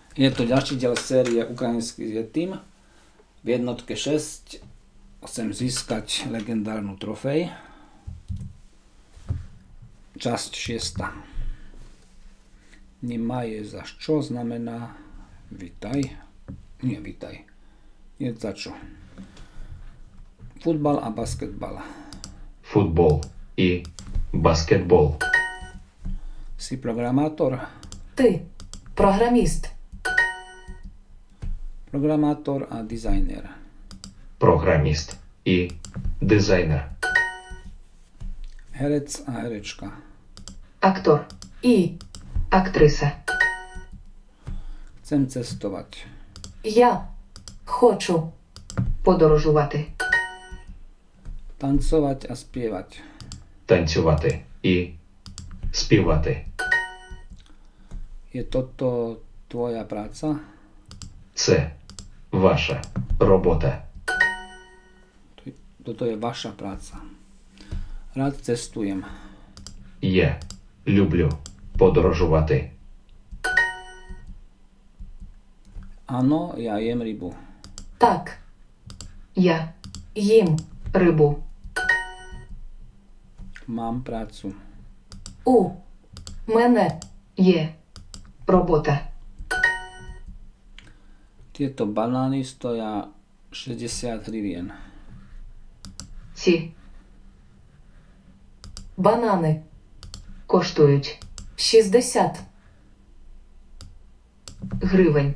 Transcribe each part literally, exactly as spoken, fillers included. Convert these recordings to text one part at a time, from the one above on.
Je to ďalší diel série Ukrajinský Yetim. V jednotke šesť chcem získať legendárnu trofej. Časť šiesta. Nemaje za čo znamená vitaj. Nie vitaj. Nie za čo. Futbal a basketbal. Футбол и баскетбол. Si programátor? Ти програміст. Programátor a dizajner. Программист и дизайнер. Herec a herečka. Актор і актриса. Chcem cestovať. Я хочу подорожувати. Tancovať a spievať. Танцювати і співати. Je toto tvoja práca? Це ваша робота. Toto je vaša práca. Rád cestujem. Я люблю подорожувати. Áno, ja jem rybu. Так. Я їм рибу. Mám prácu. У мене є робота. Tieto banány stoja šesťdesiat hrivien. Ці банани коштують шістдесят гривень.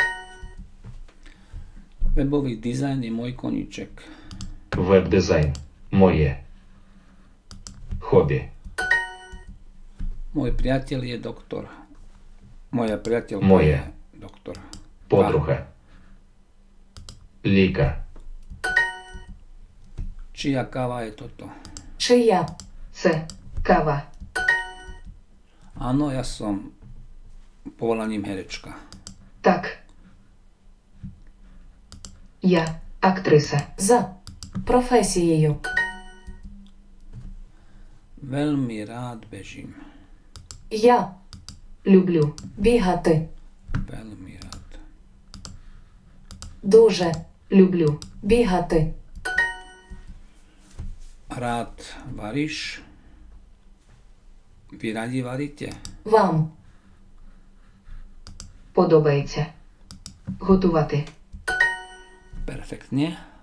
Webový dizajn je môj koníček. Веб-дизайн моє хобі. Môj priateľ je doktor. Moja priateľka Moje. je doktor. Подруга. Лікар. Čia káva je toto? Чия це кава? Áno, ja som povolaním herečka. Так. Я актриса. За професією. Veľmi rád bežím. Я люблю бігати. Veľmi rád. Дуже люблю бігати. Rád varíš? Vy radi varíte? Вам подобається готувати. Perfektne.